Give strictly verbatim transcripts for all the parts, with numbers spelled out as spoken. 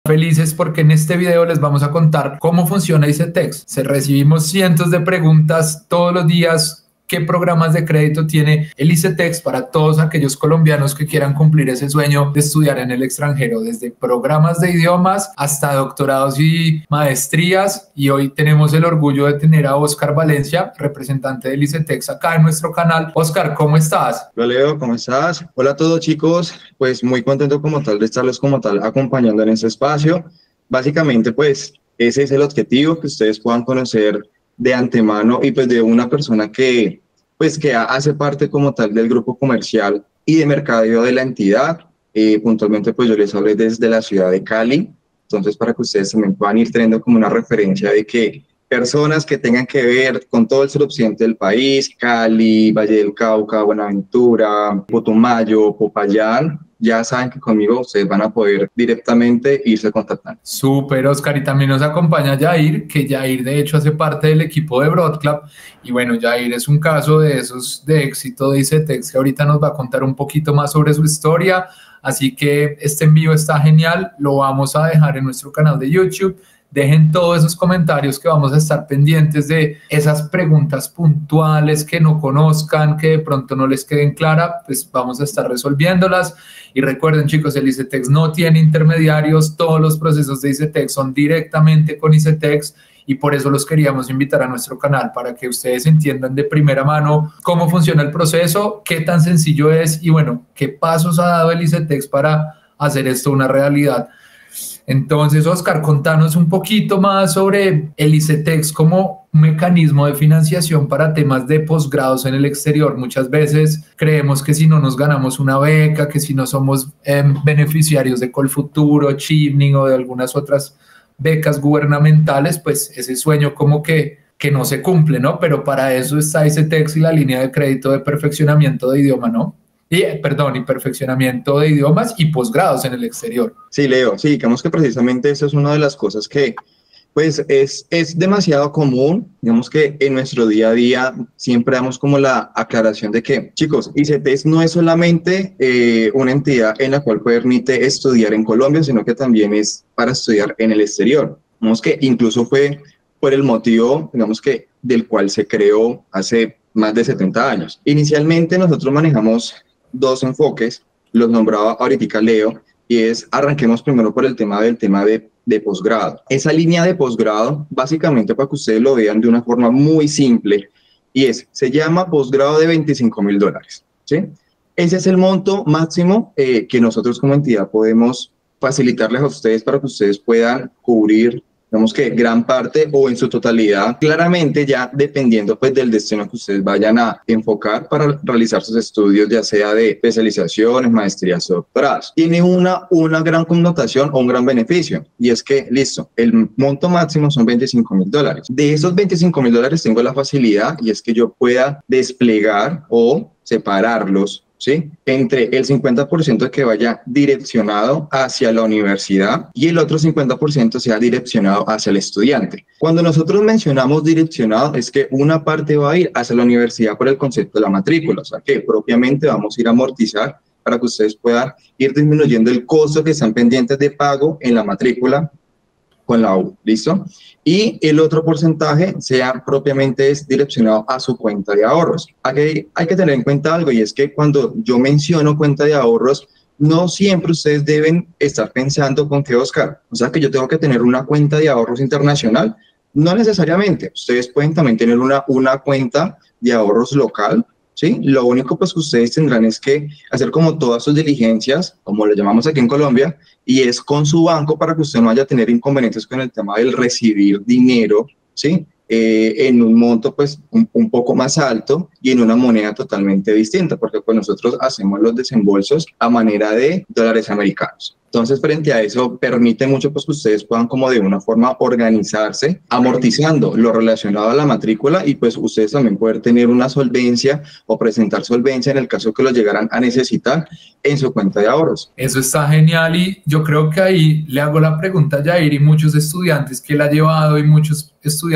Felices porque en este video les vamos a contar cómo funciona ICETEX. Se recibimos cientos de preguntas todos los días. ¿Qué programas de crédito tiene el ICETEX para todos aquellos colombianos que quieran cumplir ese sueño de estudiar en el extranjero? Desde programas de idiomas hasta doctorados y maestrías. Y hoy tenemos el orgullo de tener a Oscar Valencia, representante del ICETEX acá en nuestro canal. Oscar, ¿cómo estás? Hola Leo, ¿cómo estás? Hola a todos chicos, pues muy contento como tal de estarlos como tal acompañando en este espacio. Básicamente pues ese es el objetivo, que ustedes puedan conocer de antemano y pues de una persona que pues que hace parte como tal del grupo comercial y de mercadeo de la entidad. Eh, puntualmente pues yo les hablé desde la ciudad de Cali, entonces para que ustedes también puedan ir teniendo como una referencia de que personas que tengan que ver con todo el suroccidente del país, Cali, Valle del Cauca, Buenaventura, Putumayo, Popayán, ya saben que conmigo ustedes van a poder directamente irse contactando. Súper, Oscar. Y también nos acompaña Jair, que Jair de hecho hace parte del equipo de BroadClub. Y bueno, Jair es un caso de esos de éxito de ICETEX que ahorita nos va a contar un poquito más sobre su historia. Así que este envío está genial, lo vamos a dejar en nuestro canal de YouTube. Dejen todos esos comentarios que vamos a estar pendientes de esas preguntas puntuales que no conozcan, que de pronto no les queden claras, pues vamos a estar resolviéndolas. Y recuerden chicos, el ICETEX no tiene intermediarios, todos los procesos de ICETEX son directamente con ICETEX y por eso los queríamos invitar a nuestro canal para que ustedes entiendan de primera mano cómo funciona el proceso, qué tan sencillo es y bueno, qué pasos ha dado el ICETEX para hacer esto una realidad. Entonces, Oscar, contanos un poquito más sobre el ICETEX como un mecanismo de financiación para temas de posgrados en el exterior. Muchas veces creemos que si no nos ganamos una beca, que si no somos eh, beneficiarios de Colfuturo, Chevening o de algunas otras becas gubernamentales, pues ese sueño como que, que no se cumple, ¿no? Pero para eso está ICETEX y la línea de crédito de perfeccionamiento de idioma, ¿no? Y, perdón, y perfeccionamiento de idiomas y posgrados en el exterior. Sí, Leo, sí, digamos que precisamente eso es una de las cosas que pues es, es demasiado común, digamos que en nuestro día a día siempre damos como la aclaración de que, chicos, ICETEX no es solamente eh, una entidad en la cual permite estudiar en Colombia, sino que también es para estudiar en el exterior. Digamos que incluso fue por el motivo, digamos que, del cual se creó hace más de setenta años. Inicialmente nosotros manejamos dos enfoques, los nombraba ahorita Leo, y es, arranquemos primero por el tema del tema de, de posgrado. Esa línea de posgrado, básicamente para que ustedes lo vean de una forma muy simple, y es, se llama posgrado de veinticinco mil dólares, ¿sí? Ese es el monto máximo eh, que nosotros como entidad podemos facilitarles a ustedes para que ustedes puedan cubrir, digamos que gran parte o en su totalidad, claramente ya dependiendo pues del destino que ustedes vayan a enfocar para realizar sus estudios, ya sea de especializaciones, maestrías o doctorados. Tiene una, una gran connotación o un gran beneficio y es que, listo, el monto máximo son veinticinco mil dólares. De esos veinticinco mil dólares tengo la facilidad y es que yo pueda desplegar o separarlos, ¿sí? Entre el cincuenta por ciento que vaya direccionado hacia la universidad y el otro cincuenta por ciento sea direccionado hacia el estudiante. Cuando nosotros mencionamos direccionado es que una parte va a ir hacia la universidad por el concepto de la matrícula, o sea que propiamente vamos a ir a amortizar para que ustedes puedan ir disminuyendo el costo que están pendientes de pago en la matrícula con la U, ¿listo? Y el otro porcentaje sea propiamente es direccionado a su cuenta de ahorros. Aquí hay que tener en cuenta algo y es que cuando yo menciono cuenta de ahorros, no siempre ustedes deben estar pensando con que, Oscar, o sea que yo tengo que tener una cuenta de ahorros internacional. No necesariamente, ustedes pueden también tener una, una cuenta de ahorros local, ¿sí? Lo único pues que ustedes tendrán es que hacer como todas sus diligencias, como lo llamamos aquí en Colombia, y es con su banco para que usted no vaya a tener inconvenientes con el tema del recibir dinero, ¿sí? Eh, en un monto pues un, un poco más alto y en una moneda totalmente distinta, porque pues nosotros hacemos los desembolsos a manera de dólares americanos. Entonces, frente a eso, permite mucho pues, que ustedes puedan como de una forma organizarse, amortizando lo relacionado a la matrícula y pues ustedes también poder tener una solvencia o presentar solvencia en el caso que lo llegaran a necesitar en su cuenta de ahorros. Eso está genial y yo creo que ahí le hago la pregunta a Jair y muchos estudiantes que él ha llevado y muchos estudiantes que han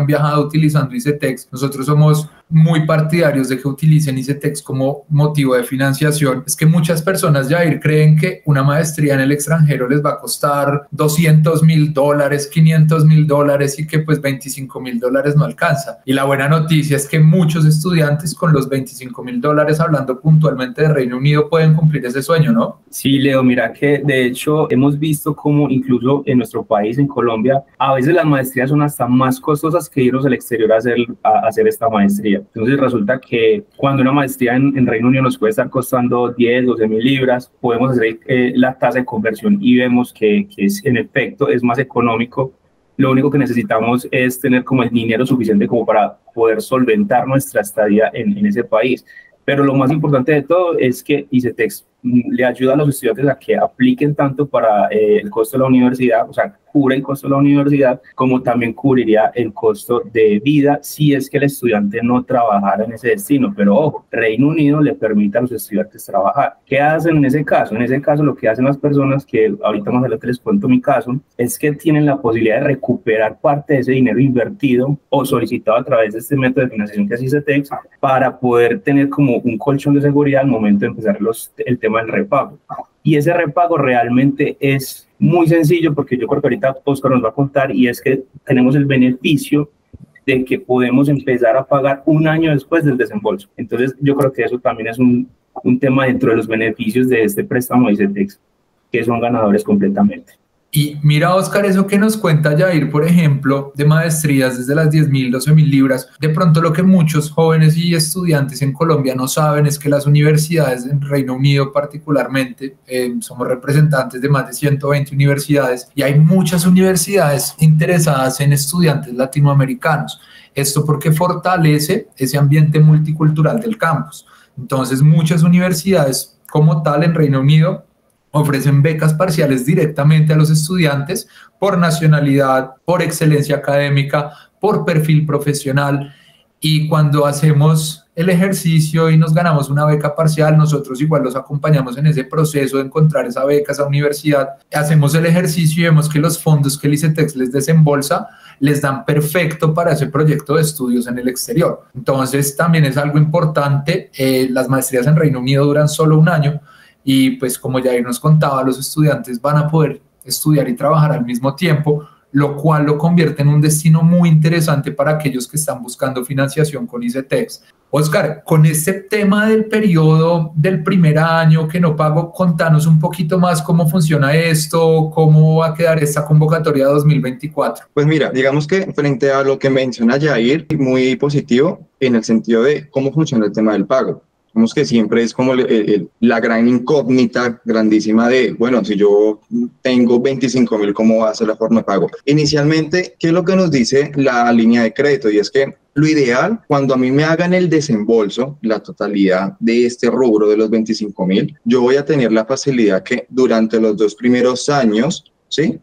han viajado utilizando ICETEX. Nosotros somos muy partidarios de que utilicen ICETEX como motivo de financiación. Es que muchas personas, Jair, creen que una maestría en el extranjero les va a costar doscientos mil dólares, quinientos mil dólares y que pues veinticinco mil dólares no alcanza. Y la buena noticia es que muchos estudiantes con los veinticinco mil dólares, hablando puntualmente de Reino Unido, pueden cumplir ese sueño, ¿no? Sí, Leo, mira que de hecho hemos visto cómo incluso en nuestro país, en Colombia, a veces las maestrías son hasta más costosas que irnos al exterior a hacer, a hacer esta maestría. Entonces resulta que cuando una maestría en, en Reino Unido nos puede estar costando diez, doce mil libras, podemos hacer eh, la tasa de conversión y vemos que, que es, en efecto es más económico. Lo único que necesitamos es tener como el dinero suficiente como para poder solventar nuestra estadía en, en ese país. Pero lo más importante de todo es que ICETEX le ayuda a los estudiantes a que apliquen tanto para eh, el costo de la universidad, o sea, cubre el costo de la universidad, como también cubriría el costo de vida si es que el estudiante no trabajara en ese destino. Pero ojo, Reino Unido le permite a los estudiantes trabajar. ¿Qué hacen en ese caso? En ese caso lo que hacen las personas, que ahorita más adelante les cuento mi caso, es que tienen la posibilidad de recuperar parte de ese dinero invertido o solicitado a través de este método de financiación que es ICETEX para poder tener como un colchón de seguridad al momento de empezar los, el tema del repago. Y ese repago realmente es muy sencillo, porque yo creo que ahorita Oscar nos va a contar, y es que tenemos el beneficio de que podemos empezar a pagar un año después del desembolso. Entonces yo creo que eso también es un, un tema dentro de los beneficios de este préstamo de ICETEX, que son ganadores completamente. Y mira, Oscar, eso que nos cuenta Jair, por ejemplo, de maestrías desde las diez mil, doce mil libras, de pronto lo que muchos jóvenes y estudiantes en Colombia no saben es que las universidades en Reino Unido particularmente, eh, somos representantes de más de ciento veinte universidades y hay muchas universidades interesadas en estudiantes latinoamericanos. Esto porque fortalece ese ambiente multicultural del campus. Entonces, muchas universidades como tal en Reino Unido ofrecen becas parciales directamente a los estudiantes por nacionalidad, por excelencia académica, por perfil profesional. Y cuando hacemos el ejercicio y nos ganamos una beca parcial, nosotros igual los acompañamos en ese proceso de encontrar esa beca, esa universidad. Hacemos el ejercicio y vemos que los fondos que el ICETEX les desembolsa les dan perfecto para ese proyecto de estudios en el exterior. Entonces también es algo importante. Eh, las maestrías en Reino Unido duran solo un año, y pues como Jair nos contaba, los estudiantes van a poder estudiar y trabajar al mismo tiempo, lo cual lo convierte en un destino muy interesante para aquellos que están buscando financiación con ICETEX. Oscar, con este tema del periodo del primer año que no pago, contanos un poquito más cómo funciona esto, cómo va a quedar esta convocatoria dos mil veinticuatro. Pues mira, digamos que frente a lo que menciona Jair, muy positivo en el sentido de cómo funciona el tema del pago. Digamos que siempre es como el, el, la gran incógnita grandísima de, bueno, si yo tengo veinticinco mil, ¿cómo va a ser la forma de pago? Inicialmente, ¿qué es lo que nos dice la línea de crédito? Y es que lo ideal, cuando a mí me hagan el desembolso, la totalidad de este rubro de los veinticinco mil, yo voy a tener la facilidad que durante los dos primeros años, ¿sí?,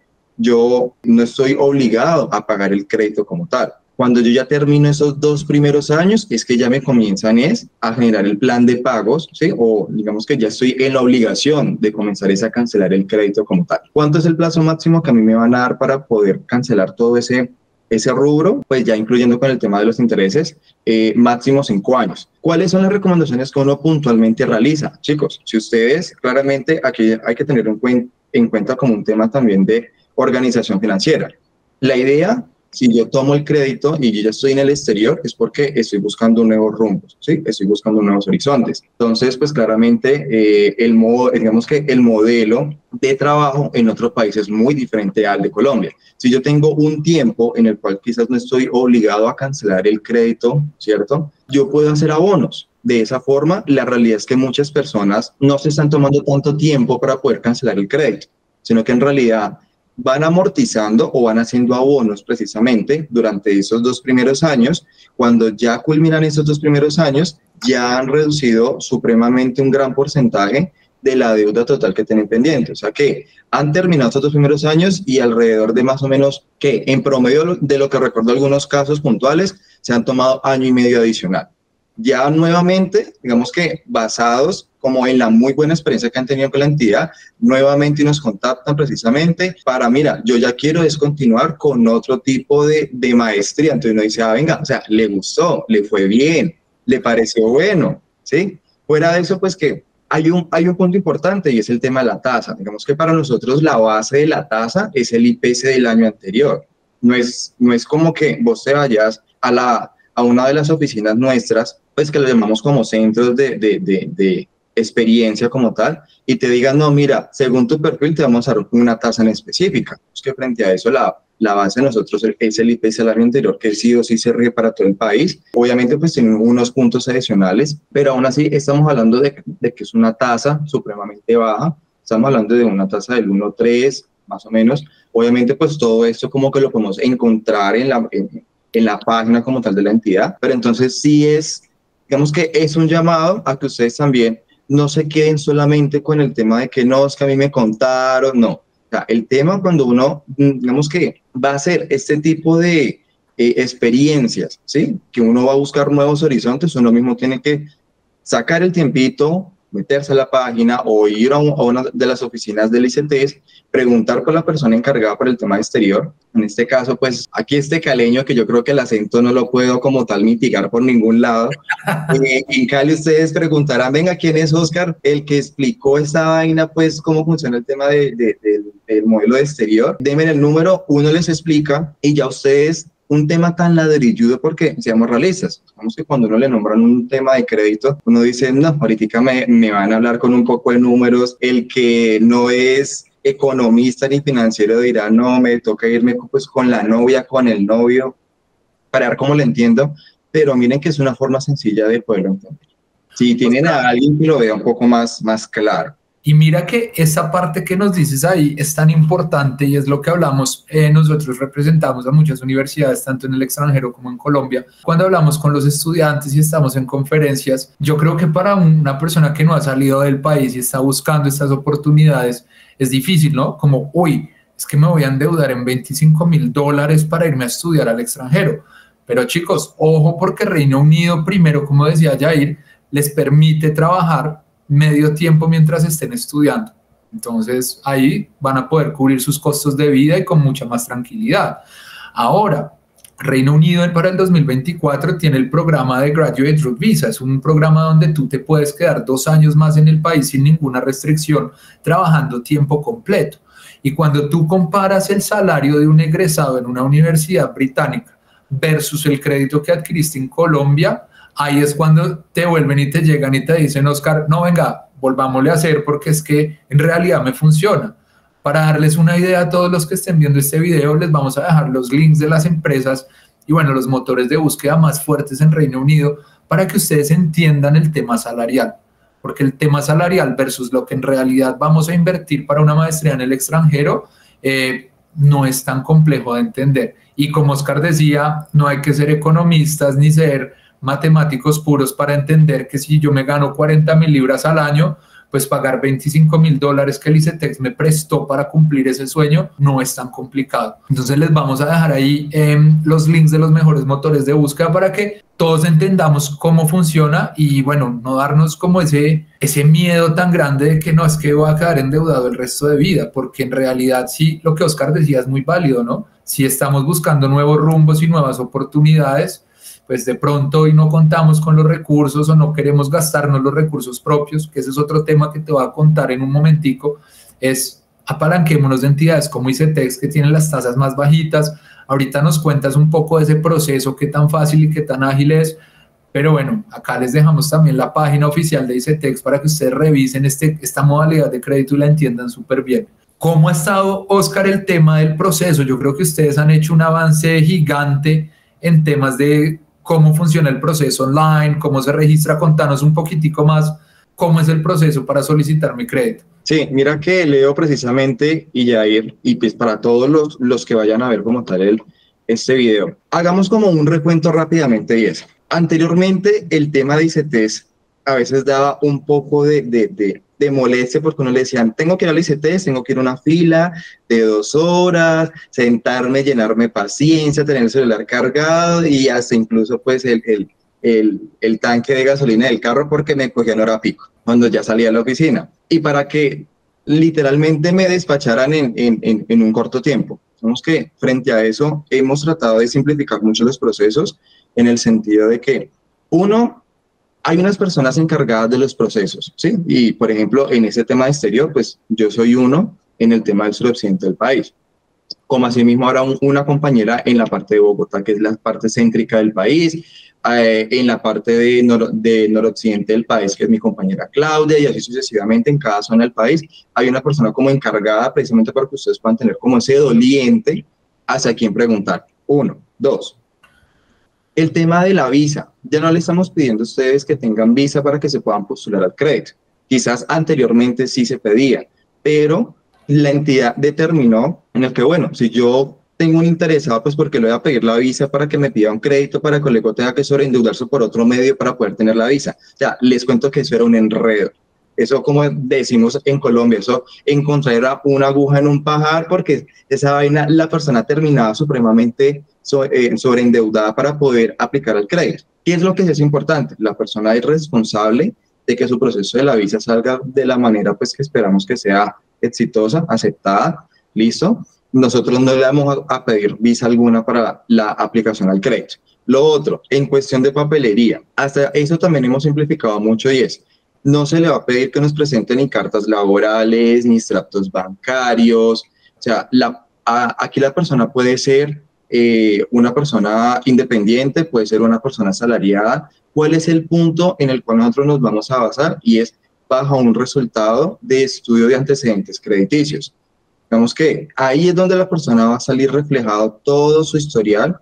yo no estoy obligado a pagar el crédito como tal. Cuando yo ya termino esos dos primeros años, es que ya me comienzan es a generar el plan de pagos, ¿sí? O digamos que ya estoy en la obligación de comenzar es a cancelar el crédito como tal. ¿Cuánto es el plazo máximo que a mí me van a dar para poder cancelar todo ese, ese rubro? Pues ya incluyendo con el tema de los intereses, eh, máximo cinco años. ¿Cuáles son las recomendaciones que uno puntualmente realiza? Chicos, si ustedes, claramente aquí hay que tener en cuenta, en cuenta como un tema también de organización financiera. La idea, si yo tomo el crédito y yo ya estoy en el exterior, es porque estoy buscando nuevos rumbos, ¿sí? Estoy buscando nuevos horizontes. Entonces, pues claramente, eh, el modo, digamos que el modelo de trabajo en otro país es muy diferente al de Colombia. Si yo tengo un tiempo en el cual quizás no estoy obligado a cancelar el crédito, ¿cierto?, yo puedo hacer abonos. De esa forma, la realidad es que muchas personas no se están tomando tanto tiempo para poder cancelar el crédito, sino que en realidad van amortizando o van haciendo abonos precisamente durante esos dos primeros años. Cuando ya culminan esos dos primeros años, ya han reducido supremamente un gran porcentaje de la deuda total que tienen pendiente. O sea que han terminado esos dos primeros años y alrededor de más o menos que en promedio de lo que recuerdo algunos casos puntuales, se han tomado año y medio adicional. ya nuevamente, digamos que basados como en la muy buena experiencia que han tenido con la entidad, nuevamente nos contactan precisamente para, mira, yo ya quiero descontinuar con otro tipo de, de maestría. Entonces uno dice, ah, venga, o sea, le gustó, le fue bien, le pareció bueno, ¿sí? Fuera de eso, pues que hay un, hay un punto importante y es el tema de la tasa. Digamos que para nosotros la base de la tasa es el I P C del año anterior. No es, no es como que vos te vayas a, la, a una de las oficinas nuestras, pues que lo llamamos como centros de, de, de, de experiencia como tal, y te digan, no, mira, según tu perfil te vamos a dar una tasa en específica. Es que frente a eso la, la base de nosotros es el I P C del año anterior, que sí o sí se rige para todo el país. Obviamente pues tiene unos puntos adicionales, pero aún así estamos hablando de, de que es una tasa supremamente baja. Estamos hablando de una tasa del uno punto tres más o menos. Obviamente pues todo esto como que lo podemos encontrar en la, en, en la página como tal de la entidad, pero entonces sí es, digamos que es un llamado a que ustedes también no se queden solamente con el tema de que no, es que a mí me contaron, no. O sea, el tema cuando uno, digamos que va a hacer este tipo de eh, experiencias, ¿sí? Que uno va a buscar nuevos horizontes, uno mismo tiene que sacar el tiempito, meterse a la página o ir a, un, a una de las oficinas del I C T E S, preguntar por la persona encargada por el tema exterior. En este caso, pues, aquí este caleño, que yo creo que el acento no lo puedo como tal mitigar por ningún lado. Eh, en Cali ustedes preguntarán, venga, ¿quién es Oscar? El que explicó esta vaina, pues, cómo funciona el tema de, de, de, del modelo de exterior. Denme el número, uno les explica y ya ustedes... Un tema tan ladrilludo porque, seamos realistas, digamos que cuando uno le nombran un tema de crédito, uno dice, no, ahorita me, me van a hablar con un poco de números, el que no es economista ni financiero dirá, no, me toca irme pues con la novia, con el novio, para ver cómo lo entiendo, pero miren que es una forma sencilla de poderlo entender. Si tienen a alguien que lo vea un poco más, más claro. Y mira que esa parte que nos dices ahí es tan importante y es lo que hablamos, eh, nosotros representamos a muchas universidades, tanto en el extranjero como en Colombia. Cuando hablamos con los estudiantes y estamos en conferencias, yo creo que para una persona que no ha salido del país y está buscando estas oportunidades, es difícil, ¿no? Como, uy, es que me voy a endeudar en veinticinco mil dólares para irme a estudiar al extranjero. Pero chicos, ojo, porque Reino Unido, primero, como decía Jair, les permite trabajar medio tiempo mientras estén estudiando. Entonces, ahí van a poder cubrir sus costos de vida y con mucha más tranquilidad. Ahora, Reino Unido para el dos mil veinticuatro tiene el programa de Graduate Route Visa. Es un programa donde tú te puedes quedar dos años más en el país sin ninguna restricción, trabajando tiempo completo. Y cuando tú comparas el salario de un egresado en una universidad británica versus el crédito que adquiriste en Colombia, ahí es cuando te vuelven y te llegan y te dicen, Oscar, no, venga, volvámosle a hacer porque es que en realidad me funciona. Para darles una idea a todos los que estén viendo este video, les vamos a dejar los links de las empresas y bueno, los motores de búsqueda más fuertes en Reino Unido para que ustedes entiendan el tema salarial. Porque el tema salarial versus lo que en realidad vamos a invertir para una maestría en el extranjero eh, no es tan complejo de entender. Y como Oscar decía, no hay que ser economistas ni ser matemáticos puros para entender que si yo me gano cuarenta mil libras al año, pues pagar veinticinco mil dólares que el I C T E X me prestó para cumplir ese sueño no es tan complicado. Entonces les vamos a dejar ahí eh, los links de los mejores motores de búsqueda para que todos entendamos cómo funciona y bueno, no darnos como ese, ese miedo tan grande de que no, es que voy a quedar endeudado el resto de vida, porque en realidad sí, lo que Oscar decía es muy válido, ¿no? Si estamos buscando nuevos rumbos y nuevas oportunidades, pues de pronto hoy no contamos con los recursos o no queremos gastarnos los recursos propios, que ese es otro tema que te voy a contar en un momentico, es apalanquémonos de entidades como I C T E X que tienen las tasas más bajitas. Ahorita nos cuentas un poco de ese proceso, qué tan fácil y qué tan ágil es, pero bueno, acá les dejamos también la página oficial de I C T E X para que ustedes revisen este, esta modalidad de crédito y la entiendan súper bien. ¿Cómo ha estado, Oscar, el tema del proceso? Yo creo que ustedes han hecho un avance gigante en temas de cómo funciona el proceso online, cómo se registra. Contanos un poquitico más cómo es el proceso para solicitar mi crédito. Sí, mira que Leo precisamente y Jair, y pues para todos los, los que vayan a ver como tal el, este video, hagamos como un recuento rápidamente y eso. Anteriormente el tema de I C T E S a veces daba un poco de, de, de, de molestia porque uno le decían, tengo que ir al I C T E S, tengo que ir a una fila de dos horas, sentarme, llenarme paciencia, tener el celular cargado y hasta incluso pues el, el, el, el tanque de gasolina del carro porque me cogían hora pico, cuando ya salía a la oficina. Y para que literalmente me despacharan en, en, en, en un corto tiempo. Sabemos que frente a eso hemos tratado de simplificar mucho los procesos en el sentido de que, uno, hay unas personas encargadas de los procesos, ¿sí? Y, por ejemplo, en ese tema de exterior, pues yo soy uno en el tema del suroccidente del país. Como asimismo ahora un, una compañera en la parte de Bogotá, que es la parte céntrica del país, eh, en la parte de, nor, de noroccidente del país, que es mi compañera Claudia, y así sucesivamente en cada zona del país, hay una persona como encargada precisamente para que ustedes puedan tener como ese doliente hacia quién preguntar. Uno. Dos. El tema de la visa. Ya no le estamos pidiendo a ustedes que tengan visa para que se puedan postular al crédito. Quizás anteriormente sí se pedía, pero la entidad determinó en el que, bueno, si yo tengo un interesado, pues porque le voy a pedir la visa para que me pida un crédito para que luego tenga que sobreendeudarse por otro medio para poder tener la visa. O sea, les cuento que eso era un enredo. Eso, como decimos en Colombia, eso encontrar una aguja en un pajar, porque esa vaina, la persona terminaba supremamente so, eh, sobreendeudada para poder aplicar el crédito. ¿Qué es lo que es importante? La persona es responsable de que su proceso de la visa salga de la manera pues que esperamos que sea exitosa, aceptada, listo. Nosotros no le vamos a, a pedir visa alguna para la aplicación al crédito. Lo otro, en cuestión de papelería, hasta eso también hemos simplificado mucho y es, no se le va a pedir que nos presenten ni cartas laborales, ni extractos bancarios. O sea, la, a, aquí la persona puede ser eh, una persona independiente, puede ser una persona asalariada. ¿Cuál es el punto en el cual nosotros nos vamos a basar? Y es bajo un resultado de estudio de antecedentes crediticios. Digamos que ahí es donde la persona va a salir reflejado todo su historial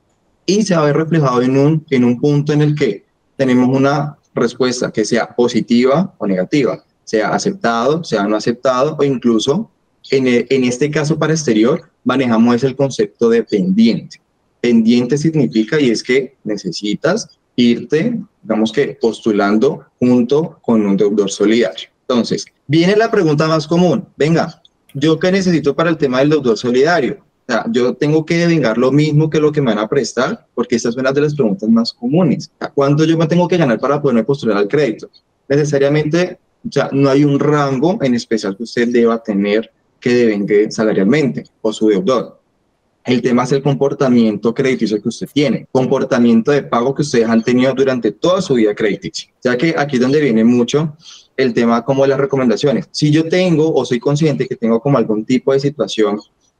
y se va a ver reflejado en un, en un punto en el que tenemos una respuesta que sea positiva o negativa, sea aceptado, sea no aceptado, o incluso en, el, en este caso para exterior manejamos el concepto de pendiente. Pendiente significa, y es que necesitas irte, digamos que postulando junto con un deudor solidario. Entonces, viene la pregunta más común, venga, ¿yo qué necesito para el tema del deudor solidario? O sea, yo tengo que devengar lo mismo que lo que me van a prestar, porque esta es una de las preguntas más comunes. ¿Cuánto yo me tengo que ganar para poderme postular al crédito? Necesariamente, o sea, no hay un rango en especial que usted deba tener que devengue salarialmente o su deudor. El tema es el comportamiento crediticio que usted tiene, comportamiento de pago que ustedes han tenido durante toda su vida crediticia. O sea que aquí es donde viene mucho el tema como de las recomendaciones. Si yo tengo o soy consciente que tengo como algún tipo de situación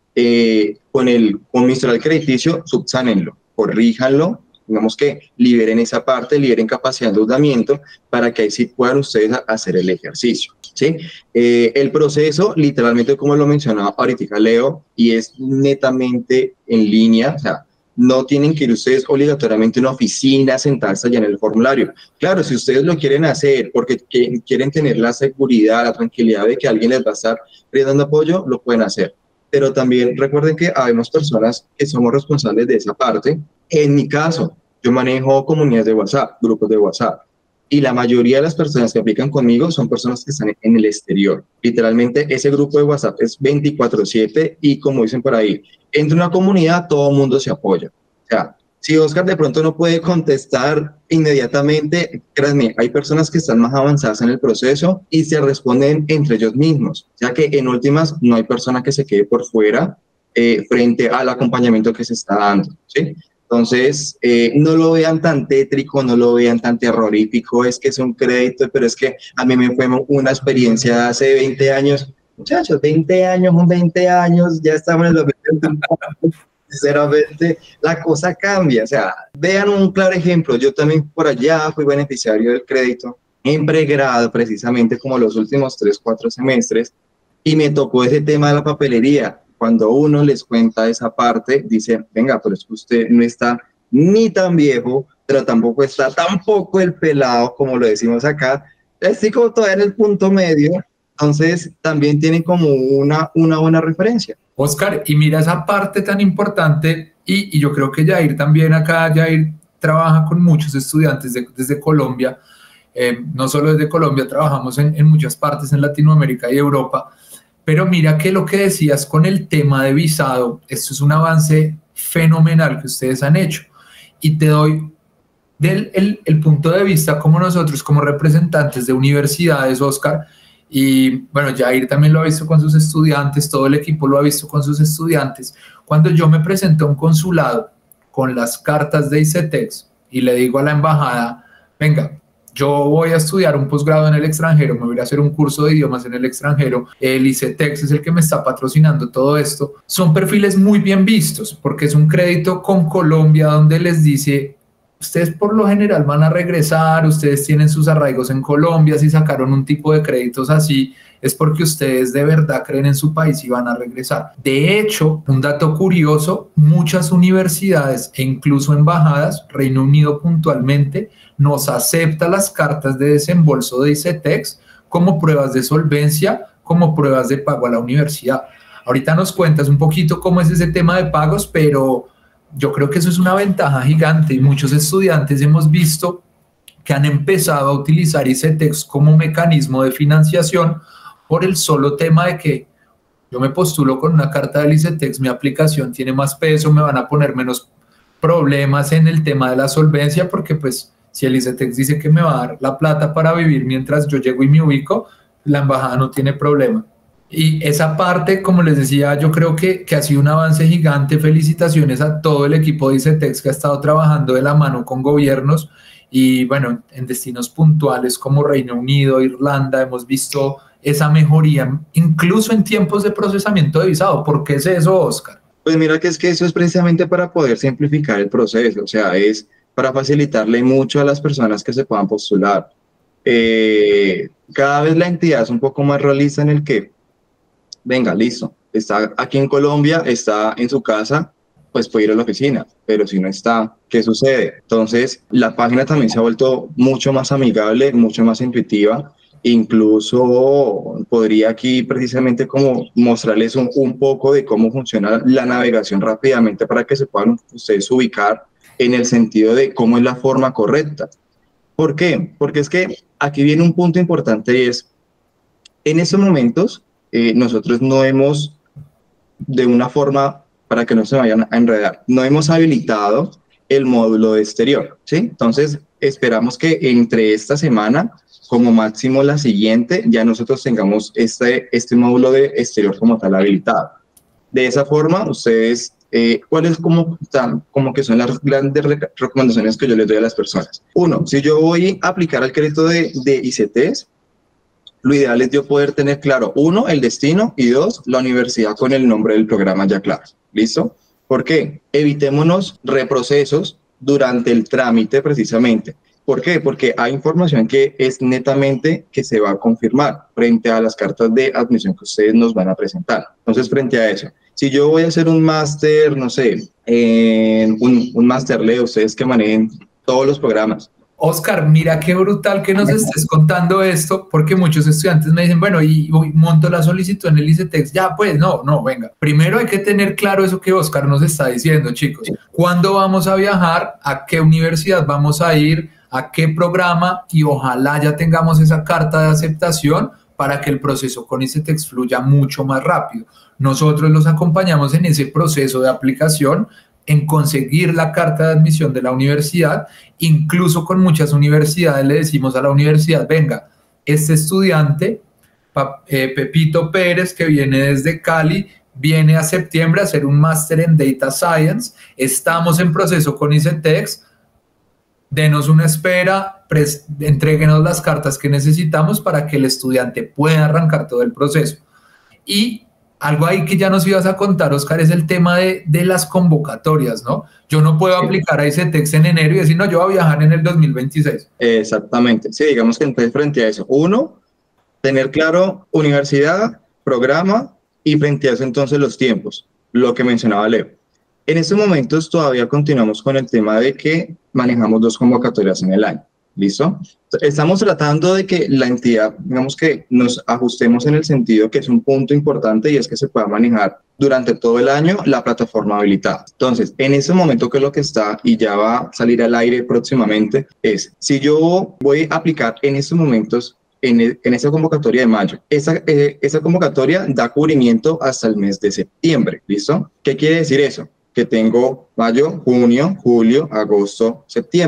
Eh, con el con mi historial crediticio, subsánenlo, corríjanlo, digamos que liberen esa parte, liberen capacidad de endeudamiento para que ahí sí puedan ustedes hacer el ejercicio, ¿sí? Eh, el proceso, literalmente, como lo mencionaba ahorita Leo, y es netamente en línea, o sea, no tienen que ir ustedes obligatoriamente a una oficina, sentarse allá en el formulario. Claro, si ustedes lo quieren hacer porque quieren tener la seguridad, la tranquilidad de que alguien les va a estar brindando apoyo, lo pueden hacer. Pero también recuerden que habemos personas que somos responsables de esa parte. En mi caso, yo manejo comunidades de WhatsApp, grupos de WhatsApp, y la mayoría de las personas que aplican conmigo son personas que están en el exterior. Literalmente, ese grupo de WhatsApp es veinticuatro siete y, como dicen por ahí, entre una comunidad todo el mundo se apoya. O sea, si Oscar de pronto no puede contestar inmediatamente, créanme, hay personas que están más avanzadas en el proceso y se responden entre ellos mismos. O sea que en últimas no hay persona que se quede por fuera eh, frente al acompañamiento que se está dando, ¿sí? Entonces, eh, no lo vean tan tétrico, no lo vean tan terrorífico, es que es un crédito, pero es que a mí me fue una experiencia de hace veinte años. Muchachos, veinte años, un veinte años, ya estamos en los veinte años. Sinceramente, la cosa cambia. O sea, vean un claro ejemplo. Yo también por allá fui beneficiario del crédito en pregrado, precisamente como los últimos tres, cuatro semestres, y me tocó ese tema de la papelería. Cuando uno les cuenta esa parte, dice, venga, pero es que usted no está ni tan viejo, pero tampoco está tampoco el pelado, como lo decimos acá. Estoy como todavía en el punto medio. Entonces, también tienen como una, una buena referencia. Oscar, y mira esa parte tan importante, y, y yo creo que Yair también acá, Yair trabaja con muchos estudiantes de, desde Colombia, eh, no solo desde Colombia, trabajamos en, en muchas partes en Latinoamérica y Europa, pero mira que lo que decías con el tema de visado, esto es un avance fenomenal que ustedes han hecho, y te doy del el, el punto de vista como nosotros, como representantes de universidades, Oscar, y bueno, Jair también lo ha visto con sus estudiantes, todo el equipo lo ha visto con sus estudiantes. Cuando yo me presenté a un consulado con las cartas de ICETEX y le digo a la embajada, venga, yo voy a estudiar un posgrado en el extranjero, me voy a hacer un curso de idiomas en el extranjero, el ICETEX es el que me está patrocinando todo esto, son perfiles muy bien vistos porque es un crédito con Colombia donde les dice, ustedes por lo general van a regresar, ustedes tienen sus arraigos en Colombia, si sacaron un tipo de créditos así, es porque ustedes de verdad creen en su país y van a regresar. De hecho, un dato curioso, muchas universidades e incluso embajadas, Reino Unido puntualmente, nos acepta las cartas de desembolso de ICETEX como pruebas de solvencia, como pruebas de pago a la universidad. Ahorita nos cuentas un poquito cómo es ese tema de pagos, pero yo creo que eso es una ventaja gigante y muchos estudiantes hemos visto que han empezado a utilizar ICETEX como mecanismo de financiación por el solo tema de que yo me postulo con una carta del ICETEX, mi aplicación tiene más peso, me van a poner menos problemas en el tema de la solvencia porque pues si el ICETEX dice que me va a dar la plata para vivir mientras yo llego y me ubico, la embajada no tiene problema. Y esa parte, como les decía, yo creo que, que ha sido un avance gigante. Felicitaciones a todo el equipo de ICETEX que ha estado trabajando de la mano con gobiernos y bueno, en destinos puntuales como Reino Unido, Irlanda, hemos visto esa mejoría, incluso en tiempos de procesamiento de visado. ¿Por qué es eso, Oscar? Pues mira que es que eso es precisamente para poder simplificar el proceso, o sea, es para facilitarle mucho a las personas que se puedan postular. Eh, cada vez la entidad es un poco más realista en el que venga, listo, está aquí en Colombia, está en su casa, pues puede ir a la oficina, pero si no está, ¿qué sucede? Entonces, la página también se ha vuelto mucho más amigable, mucho más intuitiva, incluso podría aquí precisamente como mostrarles un, un poco de cómo funciona la navegación rápidamente para que se puedan ustedes ubicar en el sentido de cómo es la forma correcta. ¿Por qué? Porque es que aquí viene un punto importante y es, en estos momentos, Eh, nosotros no hemos, de una forma, para que no se vayan a enredar, no hemos habilitado el módulo de exterior, ¿sí? Entonces, esperamos que entre esta semana, como máximo la siguiente, ya nosotros tengamos este, este módulo de exterior como tal habilitado. De esa forma, ustedes, eh, ¿cuáles como, como que son las grandes recomendaciones que yo les doy a las personas? Uno, si yo voy a aplicar el crédito de, de ICETEX, lo ideal es yo poder tener claro, uno, el destino y dos, la universidad con el nombre del programa ya claro. ¿Listo? ¿Por qué? Evitémonos reprocesos durante el trámite precisamente. ¿Por qué? Porque hay información que es netamente que se va a confirmar frente a las cartas de admisión que ustedes nos van a presentar. Entonces, frente a eso, si yo voy a hacer un máster, no sé, eh, un, un máster Leo, ustedes que manejen todos los programas, Oscar, mira qué brutal que nos estés contando esto, porque muchos estudiantes me dicen, bueno, y, y monto la solicitud en el ICETEX, ya pues, no, no, venga. Primero hay que tener claro eso que Oscar nos está diciendo, chicos. ¿Cuándo vamos a viajar? ¿A qué universidad vamos a ir? ¿A qué programa? Y ojalá ya tengamos esa carta de aceptación para que el proceso con ICETEX fluya mucho más rápido. Nosotros los acompañamos en ese proceso de aplicación, en conseguir la carta de admisión de la universidad. Incluso con muchas universidades le decimos a la universidad, venga, este estudiante, eh, Pepito Pérez, que viene desde Cali, viene a septiembre a hacer un máster en Data Science, estamos en proceso con ICETEX, denos una espera, entréguenos las cartas que necesitamos para que el estudiante pueda arrancar todo el proceso. Y algo ahí que ya nos ibas a contar, Oscar, es el tema de, de las convocatorias, ¿no? Yo no puedo sí. aplicar a ICETEX en enero y decir, no, yo voy a viajar en el dos mil veintiséis. Exactamente. Sí, digamos que entonces frente a eso, uno, tener claro universidad, programa y frente a eso entonces los tiempos, lo que mencionaba Leo. En estos momentos todavía continuamos con el tema de que manejamos dos convocatorias en el año. ¿Listo? Estamos tratando de que la entidad, digamos que nos ajustemos en el sentido que es un punto importante y es que se pueda manejar durante todo el año la plataforma habilitada. Entonces, en ese momento que es lo que está y ya va a salir al aire próximamente es, si yo voy a aplicar en estos momentos en, el, en esa convocatoria de mayo, esa, eh, esa convocatoria da cubrimiento hasta el mes de septiembre. ¿Listo? ¿Qué quiere decir eso? Que tengo mayo, junio, julio, agosto, septiembre.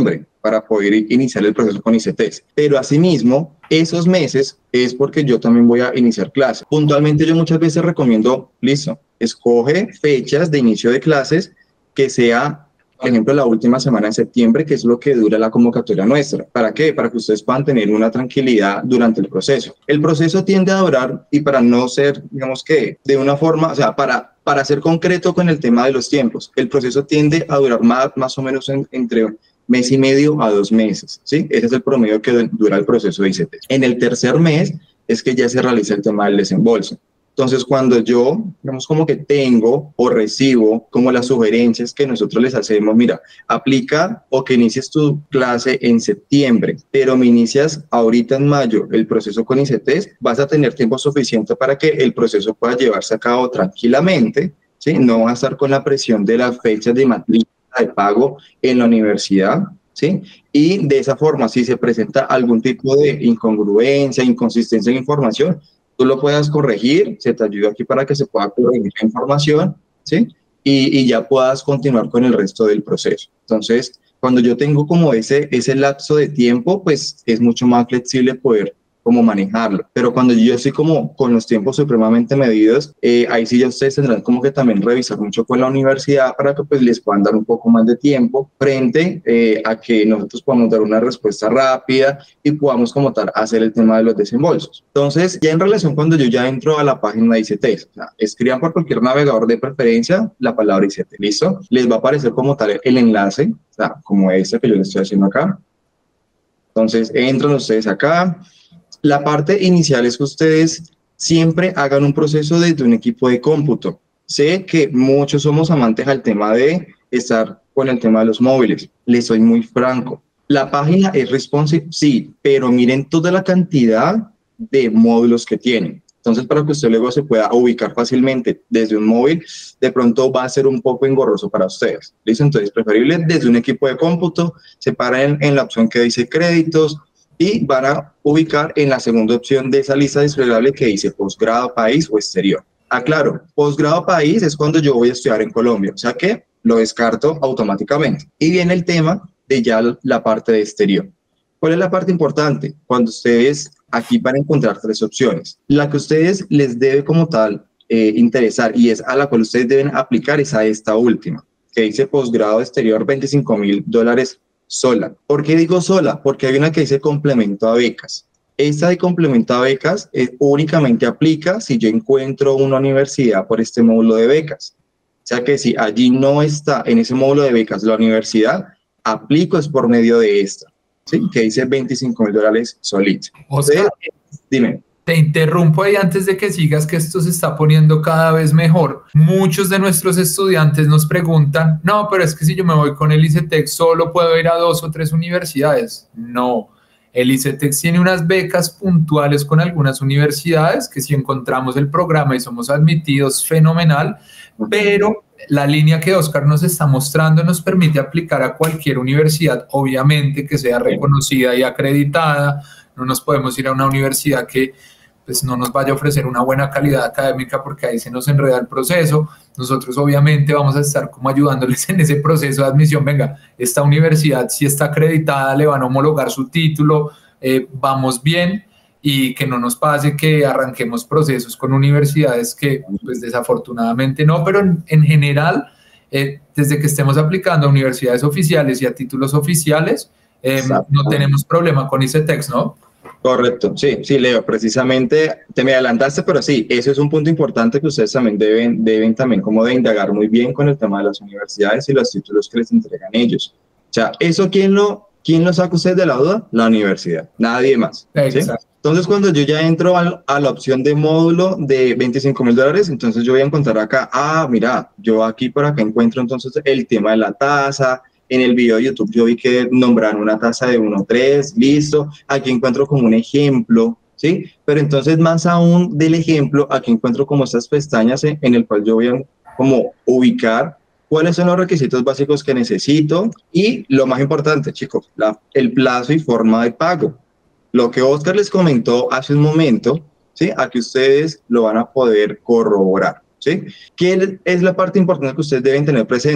para poder iniciar el proceso con ICETEX. Pero asimismo, esos meses es porque yo también voy a iniciar clases. Puntualmente yo muchas veces recomiendo, listo, escoge fechas de inicio de clases que sea, por ejemplo, la última semana de septiembre, que es lo que dura la convocatoria nuestra. ¿Para qué? Para que ustedes puedan tener una tranquilidad durante el proceso. El proceso tiende a durar, y para no ser, digamos que, de una forma, o sea, para, para ser concreto con el tema de los tiempos, el proceso tiende a durar más, más o menos en, entre mes y medio a dos meses, ¿sí? Ese es el promedio que dura el proceso de ICETEX. En el tercer mes es que ya se realiza el tema del desembolso. Entonces, cuando yo, digamos, como que tengo o recibo como las sugerencias que nosotros les hacemos, mira, aplica o que inicies tu clase en septiembre, pero me inicias ahorita en mayo el proceso con ICETEX, vas a tener tiempo suficiente para que el proceso pueda llevarse a cabo tranquilamente, ¿sí? No vas a estar con la presión de las fechas de matrícula, de pago en la universidad, ¿sí? Y de esa forma, si se presenta algún tipo de incongruencia, inconsistencia en información, tú lo puedas corregir, se te ayuda aquí para que se pueda corregir la información, ¿sí? Y, y ya puedas continuar con el resto del proceso. Entonces, cuando yo tengo como ese, ese lapso de tiempo, pues es mucho más flexible poder como manejarlo. Pero cuando yo estoy como con los tiempos supremamente medidos, eh, ahí sí ya ustedes tendrán como que también revisar mucho con la universidad para que pues les puedan dar un poco más de tiempo frente eh, a que nosotros podamos dar una respuesta rápida y podamos como tal hacer el tema de los desembolsos. Entonces, ya en relación cuando yo ya entro a la página de ICETEX, o sea, escriban por cualquier navegador de preferencia la palabra ICETEX, ¿listo? Les va a aparecer como tal el enlace, o sea, como este que yo les estoy haciendo acá. Entonces, entran ustedes acá. La parte inicial es que ustedes siempre hagan un proceso desde un equipo de cómputo. Sé que muchos somos amantes al tema de estar con el tema de los móviles. Les soy muy franco. La página es responsive, sí, pero miren toda la cantidad de módulos que tienen. Entonces, para que usted luego se pueda ubicar fácilmente desde un móvil, de pronto va a ser un poco engorroso para ustedes. ¿Listo? Entonces, preferible desde un equipo de cómputo, se paran en, en la opción que dice créditos, y van a ubicar en la segunda opción de esa lista desplegable que dice posgrado, país o exterior. Aclaro, posgrado país es cuando yo voy a estudiar en Colombia, o sea que lo descarto automáticamente. Y viene el tema de ya la parte de exterior. ¿Cuál es la parte importante? Cuando ustedes aquí van a encontrar tres opciones. La que a ustedes les debe como tal eh, interesar y es a la cual ustedes deben aplicar es a esta última, que dice posgrado exterior veinticinco mil dólares sola. ¿Por qué digo sola? Porque hay una que dice complemento a becas. Esta de complemento a becas eh, únicamente aplica si yo encuentro una universidad por este módulo de becas. O sea que si allí no está en ese módulo de becas la universidad, aplico es por medio de esta, ¿sí? Que dice veinticinco mil dólares solito. Oscar, dime. Te interrumpo ahí antes de que sigas, que esto se está poniendo cada vez mejor. Muchos de nuestros estudiantes nos preguntan, no, pero es que si yo me voy con el ICETEX solo puedo ir a dos o tres universidades. No, el ICETEX tiene unas becas puntuales con algunas universidades que si encontramos el programa y somos admitidos, fenomenal, pero la línea que Oscar nos está mostrando nos permite aplicar a cualquier universidad, obviamente que sea reconocida y acreditada. No nos podemos ir a una universidad que pues no nos vaya a ofrecer una buena calidad académica porque ahí se nos enreda el proceso. Nosotros obviamente vamos a estar como ayudándoles en ese proceso de admisión. Venga, esta universidad si está acreditada, le van a homologar su título, eh, vamos bien, y que no nos pase que arranquemos procesos con universidades que pues desafortunadamente no, pero en, en general, eh, desde que estemos aplicando a universidades oficiales y a títulos oficiales, eh, no tenemos problema con ICETEX, ¿no? Correcto, sí, sí, Leo, precisamente te me adelantaste, pero sí, eso es un punto importante que ustedes también deben, deben también como de indagar muy bien con el tema de las universidades y los títulos que les entregan ellos. O sea, ¿eso quién lo, quién lo saca ustedes de la duda? La universidad, nadie más. ¿Sí? Entonces, cuando yo ya entro a, a la opción de módulo de veinticinco mil dólares, entonces yo voy a encontrar acá, ah, mira, yo aquí por acá encuentro entonces el tema de la tasa. En el video de YouTube yo vi que nombraron una tasa de uno punto tres, listo. Aquí encuentro como un ejemplo, ¿sí? Pero entonces más aún del ejemplo, aquí encuentro como estas pestañas en, en el cual yo voy a como ubicar cuáles son los requisitos básicos que necesito y lo más importante, chicos, la, el plazo y forma de pago. Lo que Oscar les comentó hace un momento, ¿sí? Aquí ustedes lo van a poder corroborar, ¿sí? ¿Qué es la parte importante que ustedes deben tener presente?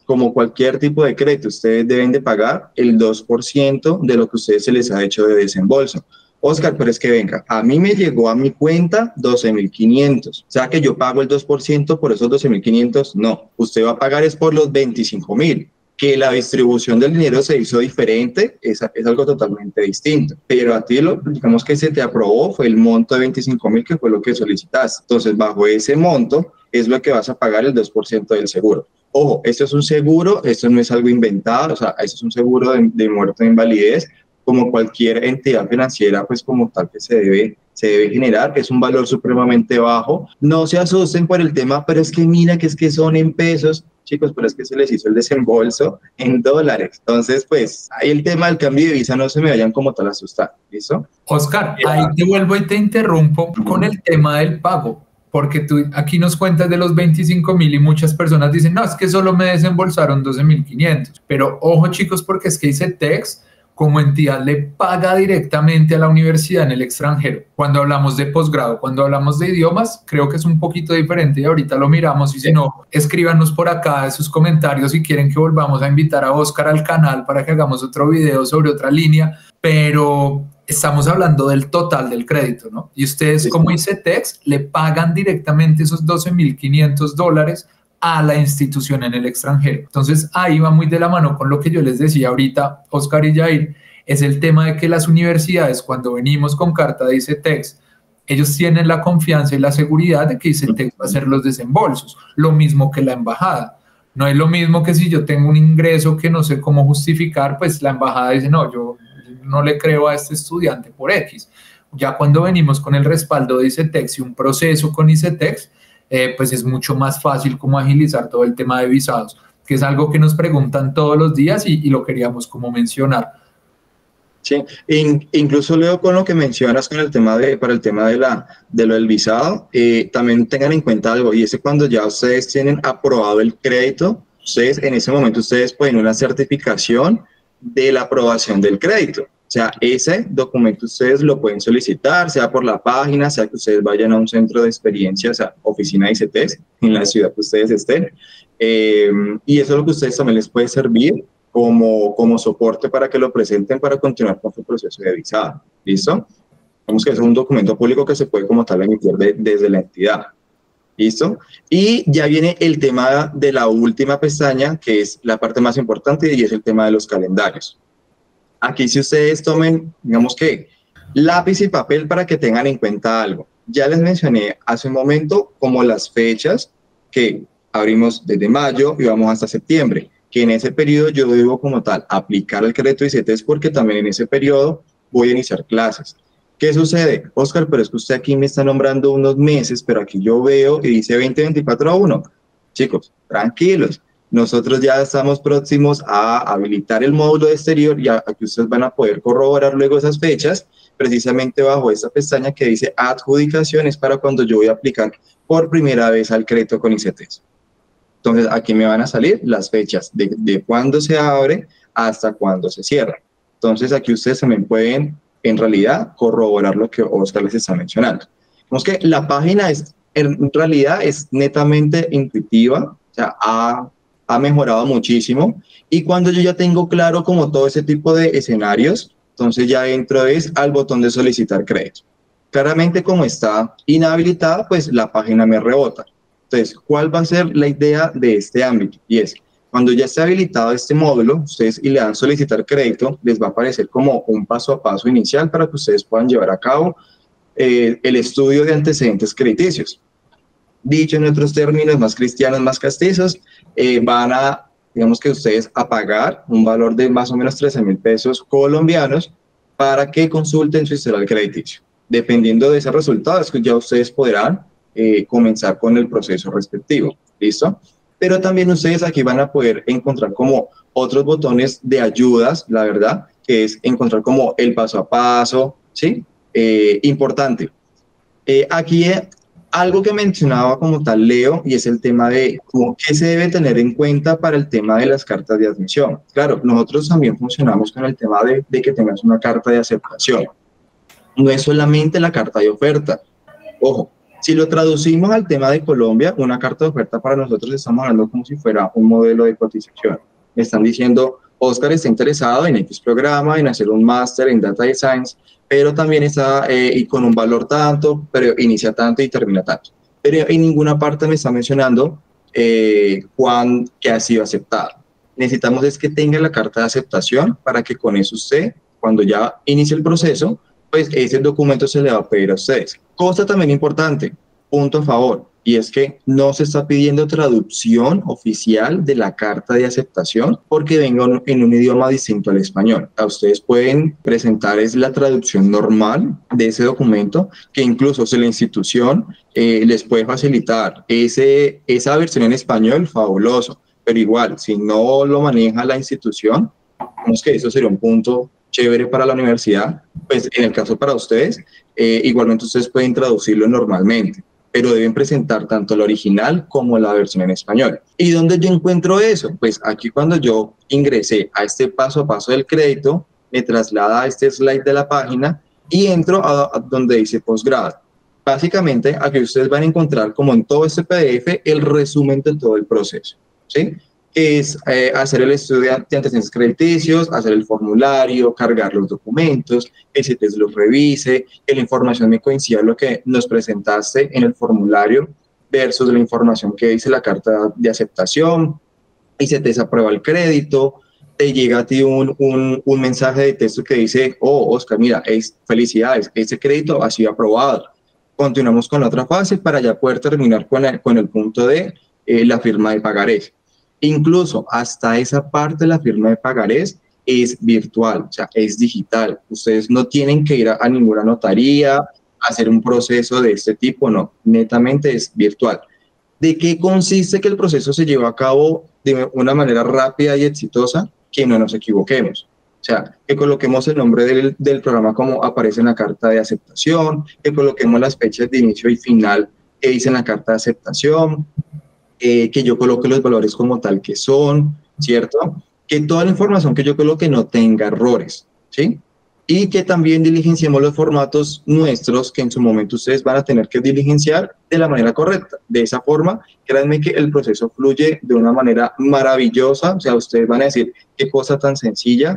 como cualquier tipo de crédito, ustedes deben de pagar el dos por ciento de lo que a ustedes se les ha hecho de desembolso. Oscar, pero es que venga, a mí me llegó a mi cuenta doce mil quinientos, o sea que yo pago el dos por ciento por esos doce mil quinientos, no, usted va a pagar es por los veinticinco mil, que la distribución del dinero se hizo diferente, es, es algo totalmente distinto, pero a ti lo, digamos que se te aprobó fue el monto de veinticinco mil que fue lo que solicitaste, entonces bajo ese monto es lo que vas a pagar el dos por ciento del seguro. Ojo, esto es un seguro, esto no es algo inventado, o sea, esto es un seguro de, de muerte o invalidez, como cualquier entidad financiera, pues como tal que se debe, se debe generar, es un valor supremamente bajo. No se asusten por el tema, pero es que mira que es que son en pesos, chicos, pero es que se les hizo el desembolso en dólares. Entonces, pues, ahí el tema del cambio de divisa no se me vayan como tal a asustar, ¿listo? Oscar, ahí te vuelvo y te interrumpo con el tema del pago, porque tú aquí nos cuentas de los veinticinco mil y muchas personas dicen, no, es que solo me desembolsaron doce mil quinientos, pero ojo chicos, porque es que ICETEX como entidad le paga directamente a la universidad en el extranjero. Cuando hablamos de posgrado, cuando hablamos de idiomas, creo que es un poquito diferente y ahorita lo miramos y si no, escríbanos por acá sus comentarios si quieren que volvamos a invitar a Oscar al canal para que hagamos otro video sobre otra línea, pero estamos hablando del total del crédito, ¿no? Y ustedes como ICETEX le pagan directamente esos doce mil quinientos dólares a la institución en el extranjero. Entonces ahí va muy de la mano con lo que yo les decía ahorita, Oscar y Jair, es el tema de que las universidades cuando venimos con carta de ICETEX, ellos tienen la confianza y la seguridad de que ICETEX va a hacer los desembolsos, lo mismo que la embajada. No es lo mismo que si yo tengo un ingreso que no sé cómo justificar, pues la embajada dice, no, yo no le creo a este estudiante por X. Ya cuando venimos con el respaldo de ICETEX y un proceso con ICETEX, Eh, pues es mucho más fácil como agilizar todo el tema de visados, que es algo que nos preguntan todos los días y, y lo queríamos como mencionar. Sí, In, incluso Leo, con lo que mencionas con el tema de, para el tema de, la, de lo del visado, eh, también tengan en cuenta algo, y es que cuando ya ustedes tienen aprobado el crédito, ustedes en ese momento ustedes pueden una certificación de la aprobación del crédito. O sea, ese documento ustedes lo pueden solicitar, sea por la página, sea que ustedes vayan a un centro de experiencia, o sea, oficina de ICETEX, en la ciudad que ustedes estén. Eh, y eso es lo que a ustedes también les puede servir como, como soporte para que lo presenten para continuar con su proceso de visado. ¿Listo? Vamos que es un documento público que se puede como tal emitir de, desde la entidad. ¿Listo? Y ya viene el tema de la última pestaña, que es la parte más importante, y es el tema de los calendarios. Aquí si ustedes tomen, digamos que, lápiz y papel para que tengan en cuenta algo. Ya les mencioné hace un momento como las fechas que abrimos desde mayo y vamos hasta septiembre, que en ese periodo yo debo como tal aplicar el crédito ICETEX porque también en ese periodo voy a iniciar clases. ¿Qué sucede? Oscar, pero es que usted aquí me está nombrando unos meses, pero aquí yo veo y dice veinte veinticuatro a uno. Chicos, tranquilos. Nosotros ya estamos próximos a habilitar el módulo de exterior y a, a que ustedes van a poder corroborar luego esas fechas, precisamente bajo esa pestaña que dice adjudicaciones para cuando yo voy a aplicar por primera vez al crédito con ICETEX. Entonces, aquí me van a salir las fechas de, de cuándo se abre hasta cuándo se cierra. Entonces, aquí ustedes también pueden, en realidad, corroborar lo que Oscar les está mencionando. Vemos que la página es, en realidad es netamente intuitiva, o sea, ha ha mejorado muchísimo, y cuando yo ya tengo claro como todo ese tipo de escenarios, entonces ya entro es al botón de solicitar crédito. Claramente como está inhabilitada, pues la página me rebota. Entonces, ¿cuál va a ser la idea de este ámbito? Y es, cuando ya esté habilitado este módulo, ustedes y le dan solicitar crédito, les va a aparecer como un paso a paso inicial para que ustedes puedan llevar a cabo eh, el estudio de antecedentes crediticios. Dicho en otros términos más cristianos, más castizos, eh, van a, digamos que ustedes a pagar un valor de más o menos trece mil pesos colombianos para que consulten su historial crediticio. Dependiendo de ese resultado, es que ya ustedes podrán eh, comenzar con el proceso respectivo, ¿listo? Pero también ustedes aquí van a poder encontrar como otros botones de ayudas, la verdad, que es encontrar como el paso a paso, ¿sí? Eh, importante. Eh, aquí eh, algo que mencionaba como tal Leo, y es el tema de cómo, qué se debe tener en cuenta para el tema de las cartas de admisión. Claro, nosotros también funcionamos con el tema de, de que tengas una carta de aceptación. No es solamente la carta de oferta. Ojo, Si lo traducimos al tema de Colombia, una carta de oferta para nosotros estamos hablando como si fuera un modelo de cotización. Me están diciendo, Oscar está interesado en X programa, en hacer un máster en Data Science, pero también está eh, y con un valor tanto, pero inicia tanto y termina tanto. Pero en ninguna parte me está mencionando eh, cuán, que ha sido aceptado. Necesitamos es que tenga la carta de aceptación para que con eso usted, cuando ya inicie el proceso, pues ese documento se le va a pedir a ustedes. Cosa también importante, punto a favor, y es que no se está pidiendo traducción oficial de la carta de aceptación porque venga en un idioma distinto al español. A ustedes pueden presentar es la traducción normal de ese documento, que incluso si la institución eh, les puede facilitar ese, esa versión en español, fabuloso, pero igual, si no lo maneja la institución, vemos que eso sería un punto chévere para la universidad, pues en el caso para ustedes, eh, igualmente ustedes pueden traducirlo normalmente, pero deben presentar tanto la original como la versión en español. ¿Y dónde yo encuentro eso? Pues aquí cuando yo ingresé a este paso a paso del crédito, me traslada a este slide de la página y entro a, a donde dice posgrado. Básicamente aquí ustedes van a encontrar, como en todo este P D F, el resumen de todo el proceso, ¿sí? Es eh, hacer el estudio de antecedentes crediticios, hacer el formulario, cargar los documentos, que C E T E S los revise, que la información me coincida lo que nos presentaste en el formulario versus la información que dice la carta de aceptación, y C E T E S aprueba el crédito, te llega a ti un, un, un mensaje de texto que dice, oh, Oscar, mira, es, felicidades, este crédito ha sido aprobado. Continuamos con la otra fase para ya poder terminar con el, con el punto de eh, la firma de pagarés. Incluso hasta esa parte de la firma de pagarés es virtual, o sea, es digital. Ustedes no tienen que ir a, a ninguna notaría, a hacer un proceso de este tipo, no, netamente es virtual. ¿De qué consiste que el proceso se lleve a cabo de una manera rápida y exitosa? Que no nos equivoquemos. O sea, que coloquemos el nombre del, del programa como aparece en la carta de aceptación, que coloquemos las fechas de inicio y final que dice en la carta de aceptación, Eh, que yo coloque los valores como tal que son, ¿cierto? Que toda la información que yo coloque no tenga errores, ¿sí? Y que también diligenciemos los formatos nuestros que en su momento ustedes van a tener que diligenciar de la manera correcta. De esa forma, créanme que el proceso fluye de una manera maravillosa, o sea, ustedes van a decir, qué cosa tan sencilla,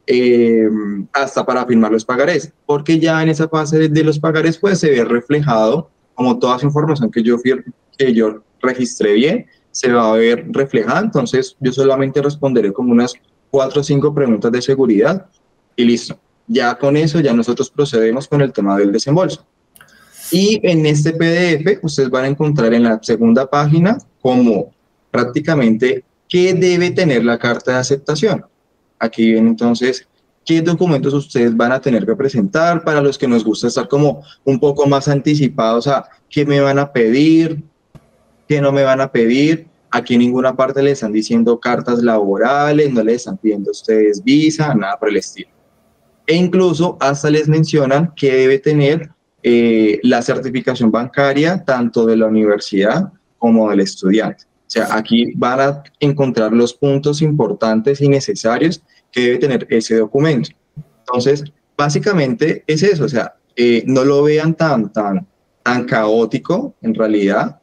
eh, hasta para firmar los pagarés, porque ya en esa fase de, de los pagarés pues se ve reflejado como toda esa información que yo, que yo registré bien, se va a ver reflejada. Entonces yo solamente responderé como unas cuatro o cinco preguntas de seguridad y listo. Ya con eso ya nosotros procedemos con el tema del desembolso. Y en este P D F ustedes van a encontrar en la segunda página como prácticamente qué debe tener la carta de aceptación. Aquí viene entonces qué documentos ustedes van a tener que presentar. Para los que nos gusta estar como un poco más anticipados a qué me van a pedir, qué no me van a pedir. Aquí en ninguna parte les están diciendo cartas laborales, no les están pidiendo a ustedes visa, nada por el estilo. E incluso hasta les mencionan que debe tener eh, la certificación bancaria tanto de la universidad como del estudiante. O sea, aquí van a encontrar los puntos importantes y necesarios que debe tener ese documento. Entonces, básicamente es eso, o sea, eh, no lo vean tan, tan, tan caótico en realidad,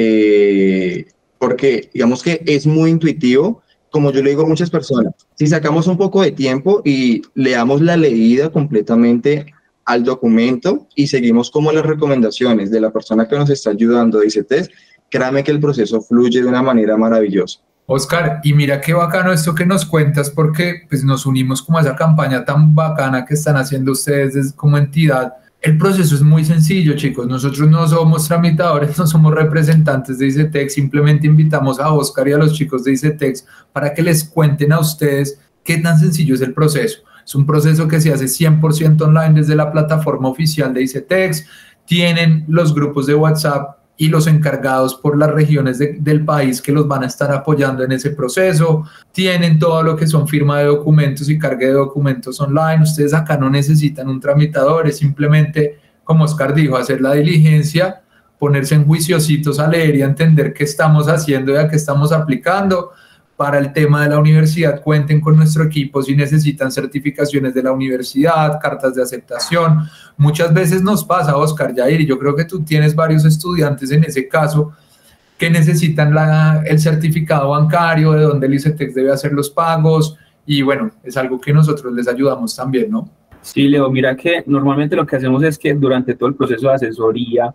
eh, porque digamos que es muy intuitivo, como yo le digo a muchas personas, si sacamos un poco de tiempo y leamos la leída completamente al documento y seguimos como las recomendaciones de la persona que nos está ayudando, dice Tess, créame que el proceso fluye de una manera maravillosa. Oscar, y mira qué bacano esto que nos cuentas, porque pues nos unimos como a esa campaña tan bacana que están haciendo ustedes como entidad. El proceso es muy sencillo, chicos. Nosotros no somos tramitadores, no somos representantes de ICETEX, simplemente invitamos a Oscar y a los chicos de ICETEX para que les cuenten a ustedes qué tan sencillo es el proceso. Es un proceso que se hace cien por ciento online desde la plataforma oficial de ICETEX. Tienen los grupos de WhatsApp y los encargados por las regiones de, del país que los van a estar apoyando en ese proceso. Tienen todo lo que son firma de documentos y carga de documentos online. Ustedes acá no necesitan un tramitador, es simplemente, como Oscar dijo, hacer la diligencia, ponerse en juiciositos a leer y a entender qué estamos haciendo y a qué estamos aplicando para el tema de la universidad, cuenten con nuestro equipo si necesitan certificaciones de la universidad, cartas de aceptación. Muchas veces nos pasa, Oscar, Jair, y yo creo que tú tienes varios estudiantes en ese caso que necesitan la, el certificado bancario, de donde el ICETEX debe hacer los pagos, y bueno, es algo que nosotros les ayudamos también, ¿no? Sí, Leo, mira que normalmente lo que hacemos es que durante todo el proceso de asesoría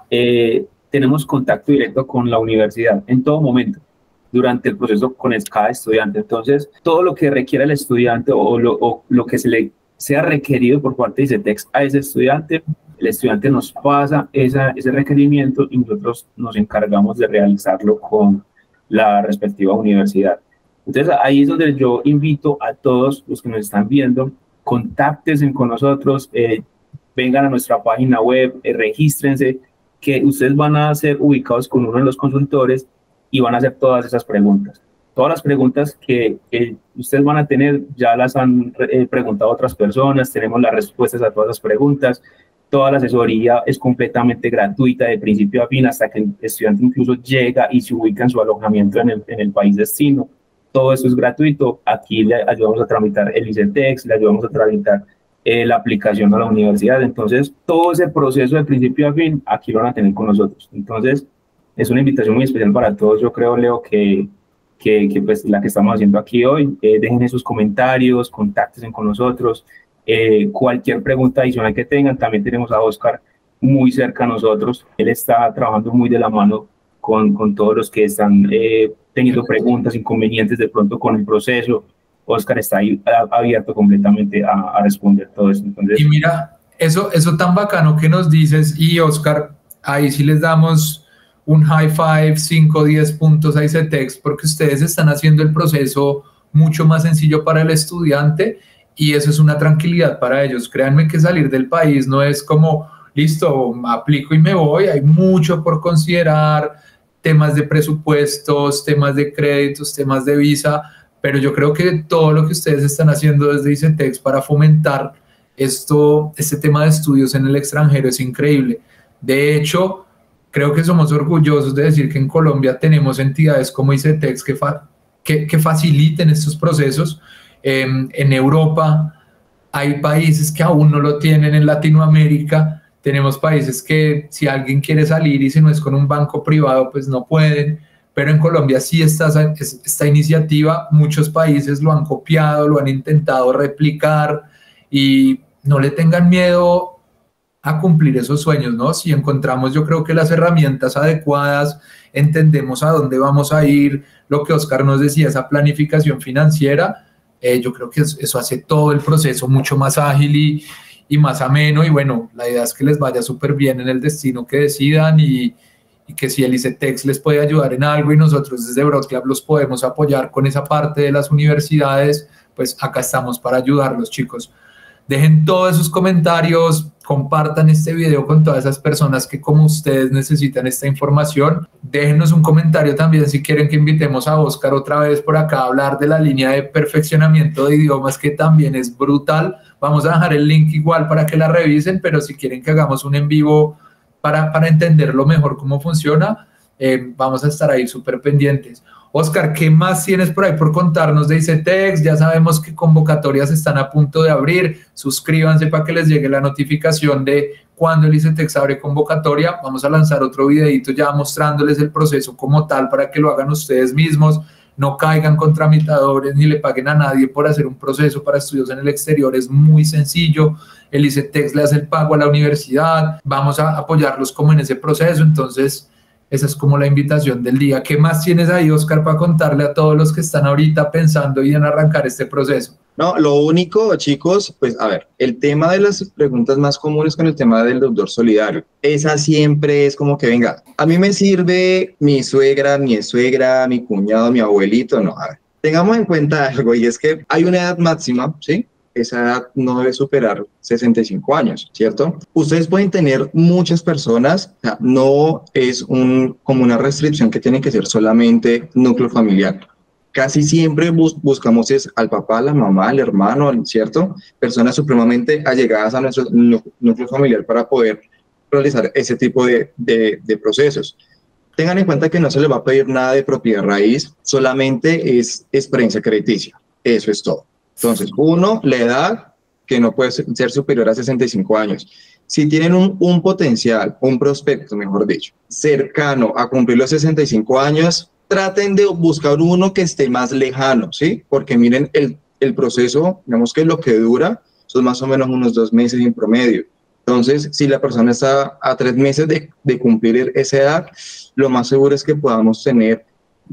eh, tenemos contacto directo con la universidad en todo momento, durante el proceso con el, cada estudiante. Entonces, todo lo que requiera el estudiante o lo, o lo que se le sea requerido por parte de ICETEX a ese estudiante, el estudiante nos pasa esa, ese requerimiento y nosotros nos encargamos de realizarlo con la respectiva universidad. Entonces, ahí es donde yo invito a todos los que nos están viendo, contáctense con nosotros, eh, vengan a nuestra página web, eh, regístrense, que ustedes van a ser ubicados con uno de los consultores y van a hacer todas esas preguntas. Todas las preguntas que, que ustedes van a tener ya las han eh, preguntado otras personas, tenemos las respuestas a todas las preguntas, toda la asesoría es completamente gratuita de principio a fin hasta que el estudiante incluso llega y se ubica en su alojamiento en el, en el país destino. Todo eso es gratuito. Aquí le ayudamos a tramitar el ICETEX, le ayudamos a tramitar eh, la aplicación a la universidad. Entonces, todo ese proceso de principio a fin, aquí lo van a tener con nosotros. Entonces, es una invitación muy especial para todos. Yo creo, Leo, que, que, que pues la que estamos haciendo aquí hoy, eh, dejen sus comentarios, contáctense con nosotros. Eh, cualquier pregunta adicional que tengan, también tenemos a Oscar muy cerca a nosotros. Él está trabajando muy de la mano con, con todos los que están eh, teniendo preguntas, inconvenientes de pronto con el proceso. Oscar está ahí abierto completamente a, a responder todo eso. Entonces, y mira, eso, eso tan bacano que nos dices, y Oscar, ahí sí les damos un high five, cinco, diez puntos a ICETEX, porque ustedes están haciendo el proceso mucho más sencillo para el estudiante, y eso es una tranquilidad para ellos. Créanme que salir del país no es como, listo, aplico y me voy, hay mucho por considerar, temas de presupuestos, temas de créditos, temas de visa, pero yo creo que todo lo que ustedes están haciendo desde ICETEX para fomentar esto, este tema de estudios en el extranjero es increíble. De hecho, creo que somos orgullosos de decir que en Colombia tenemos entidades como ICETEX que, fa que, que faciliten estos procesos. Eh, en Europa hay países que aún no lo tienen, en Latinoamérica tenemos países que si alguien quiere salir y si no es con un banco privado, pues no pueden, pero en Colombia sí está esta iniciativa, muchos países lo han copiado, lo han intentado replicar y no le tengan miedo a cumplir esos sueños, ¿no? Si encontramos, yo creo que las herramientas adecuadas, entendemos a dónde vamos a ir, lo que Oscar nos decía, esa planificación financiera, eh, yo creo que eso hace todo el proceso mucho más ágil y y más ameno, y bueno, la idea es que les vaya súper bien en el destino que decidan y, y que si el ICETEX les puede ayudar en algo y nosotros desde BroadClub los podemos apoyar con esa parte de las universidades, pues acá estamos para ayudarlos, chicos. Dejen todos sus comentarios, compartan este video con todas esas personas que como ustedes necesitan esta información. Déjenos un comentario también si quieren que invitemos a Oscar otra vez por acá a hablar de la línea de perfeccionamiento de idiomas, que también es brutal. Vamos a dejar el link igual para que la revisen, pero si quieren que hagamos un en vivo para, para entenderlo mejor cómo funciona, eh, vamos a estar ahí súper pendientes. Oscar, ¿qué más tienes por ahí por contarnos de ICETEX? Ya sabemos que convocatorias están a punto de abrir. Suscríbanse para que les llegue la notificación de cuando el ICETEX abre convocatoria. Vamos a lanzar otro videito ya mostrándoles el proceso como tal para que lo hagan ustedes mismos. No caigan con tramitadores ni le paguen a nadie por hacer un proceso para estudios en el exterior. Es muy sencillo. El ICETEX le hace el pago a la universidad. Vamos a apoyarlos como en ese proceso. Entonces, esa es como la invitación del día. ¿Qué más tienes ahí, Oscar, para contarle a todos los que están ahorita pensando y en arrancar este proceso? No, lo único, chicos, pues a ver, el tema de las preguntas más comunes con el tema del deudor solidario, esa siempre es como que, venga, a mí me sirve mi suegra, mi suegra, mi cuñado, mi abuelito, no, a ver, tengamos en cuenta algo, y es que hay una edad máxima, ¿sí? Esa edad no debe superar sesenta y cinco años, ¿cierto? Ustedes pueden tener muchas personas, o sea, no es un, como una restricción que tienen que ser solamente núcleo familiar. Casi siempre bus buscamos es al papá, a la mamá, al hermano, ¿cierto? Personas supremamente allegadas a nuestro núcleo familiar para poder realizar ese tipo de, de, de procesos. tengan en cuenta que no se les va a pedir nada de propiedad raíz, solamente es experiencia crediticia. Eso es todo. Entonces, uno, la edad, que no puede ser superior a sesenta y cinco años. Si tienen un, un potencial, un prospecto, mejor dicho, cercano a cumplir los sesenta y cinco años, traten de buscar uno que esté más lejano, ¿sí? Porque miren, el, el proceso, digamos que lo que dura, son más o menos unos dos meses en promedio. Entonces, si la persona está a tres meses de, de cumplir esa edad, lo más seguro es que podamos tener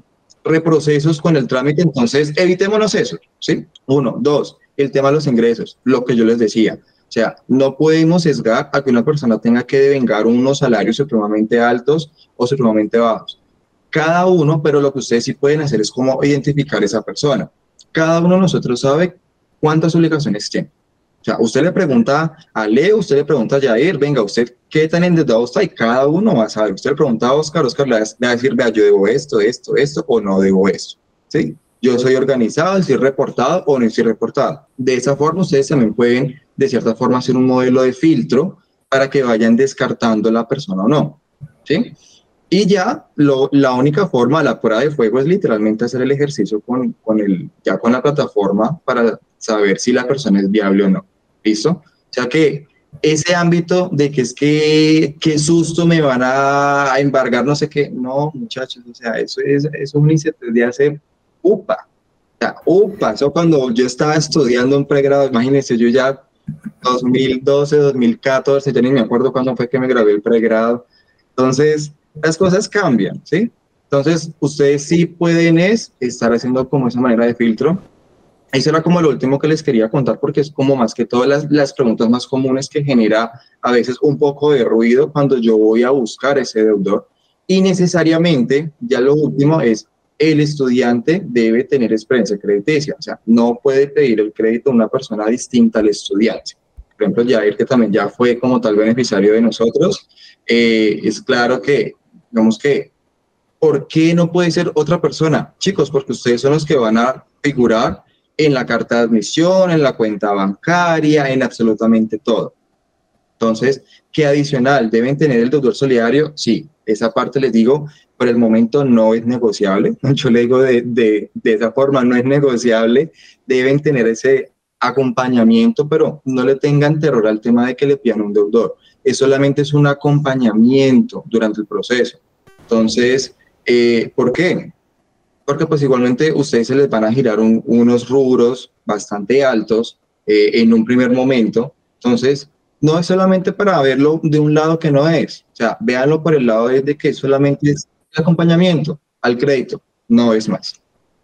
reprocesos con el trámite. Entonces, evitémonos eso, ¿sí? Uno. Dos, el tema de los ingresos, lo que yo les decía. O sea, no podemos sesgar a que una persona tenga que devengar unos salarios supremamente altos o supremamente bajos. Cada uno, pero lo que ustedes sí pueden hacer es cómo identificar a esa persona. Cada uno de nosotros sabe cuántas obligaciones tiene. O sea, usted le pregunta a Leo, usted le pregunta a Jair, venga, ¿usted qué tan endeudado está? Y cada uno va a saber. Usted le pregunta a Oscar, Oscar le va a decir, vea, yo debo esto, esto, esto, o no debo esto, ¿sí? Yo soy organizado, estoy reportado o no estoy reportado. De esa forma, ustedes también pueden, de cierta forma, hacer un modelo de filtro para que vayan descartando la persona o no, ¿sí? Y ya, lo, la única forma, la prueba de fuego es literalmente hacer el ejercicio con, con el, ya con la plataforma para saber si la persona es viable o no. ¿Listo? O sea que ese ámbito de que es que qué susto me van a, a embargar, no sé qué, no, muchachos, o sea, eso es, eso es un I C T de hace upa. O sea, upa, eso cuando yo estaba estudiando en pregrado, imagínense, yo ya dos mil doce, dos mil catorce, ya ni me acuerdo cuándo fue que me gradué el pregrado. Entonces, las cosas cambian, ¿sí? Entonces, ustedes sí pueden es estar haciendo como esa manera de filtro. Eso era como lo último que les quería contar, porque es como más que todas las, las preguntas más comunes que genera a veces un poco de ruido cuando yo voy a buscar ese deudor. Y necesariamente, ya lo último es, el estudiante debe tener experiencia crediticia. O sea, no puede pedir el crédito a una persona distinta al estudiante. Por ejemplo, Jair, que también ya fue como tal beneficiario de nosotros, eh, es claro que, digamos que, ¿por qué no puede ser otra persona? Chicos, porque ustedes son los que van a figurar en la carta de admisión, en la cuenta bancaria, en absolutamente todo. Entonces, ¿qué adicional? ¿Deben tener el deudor solidario? Sí, esa parte les digo, por el momento no es negociable. Yo le digo de, de, de esa forma, no es negociable. Deben tener ese acompañamiento, pero no le tengan terror al tema de que le pidan un deudor. Es solamente es un acompañamiento durante el proceso. Entonces, eh, ¿por qué? Porque pues igualmente ustedes se les van a girar un, unos rubros bastante altos eh, en un primer momento. Entonces, no es solamente para verlo de un lado que no es. O sea, véanlo por el lado de, de que solamente es el acompañamiento al crédito, no es más.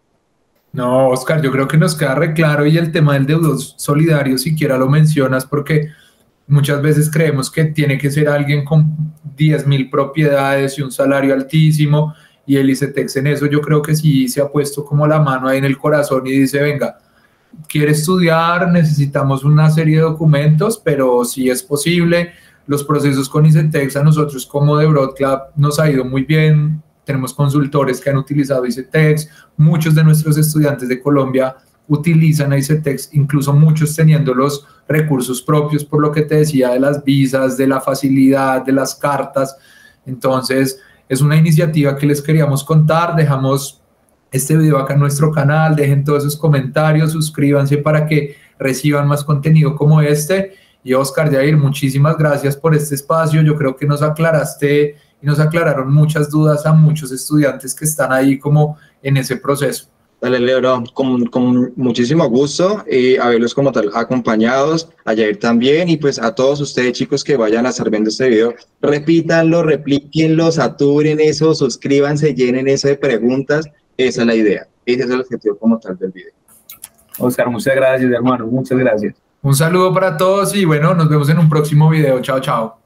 No, Oscar, yo creo que nos queda re claro, y el tema del deudor solidario siquiera lo mencionas porque muchas veces creemos que tiene que ser alguien con diez mil propiedades y un salario altísimo. Y el ICETEX en eso yo creo que sí se ha puesto como la mano ahí en el corazón y dice, venga, quiere estudiar, necesitamos una serie de documentos, pero si es posible, los procesos con ICETEX a nosotros como de BroadClub nos ha ido muy bien, tenemos consultores que han utilizado ICETEX, muchos de nuestros estudiantes de Colombia utilizan a ICETEX, incluso muchos teniendo los recursos propios, por lo que te decía de las visas, de la facilidad, de las cartas. Entonces, es una iniciativa que les queríamos contar. Dejamos este video acá en nuestro canal, dejen todos sus comentarios, suscríbanse para que reciban más contenido como este. Y Oscar, Jair, muchísimas gracias por este espacio. Yo creo que nos aclaraste y nos aclararon muchas dudas a muchos estudiantes que están ahí como en ese proceso. Dale, Leo, con, con muchísimo gusto eh, haberlos como tal acompañados, a Jair también, y pues a todos ustedes, chicos, que vayan a estar viendo este video, repítanlo, replíquenlo, saturen eso, suscríbanse, llenen eso de preguntas. Esa es la idea, ese es el objetivo como tal del video. Oscar, muchas gracias, hermano, muchas gracias. Un saludo para todos y bueno, nos vemos en un próximo video. Chao, chao.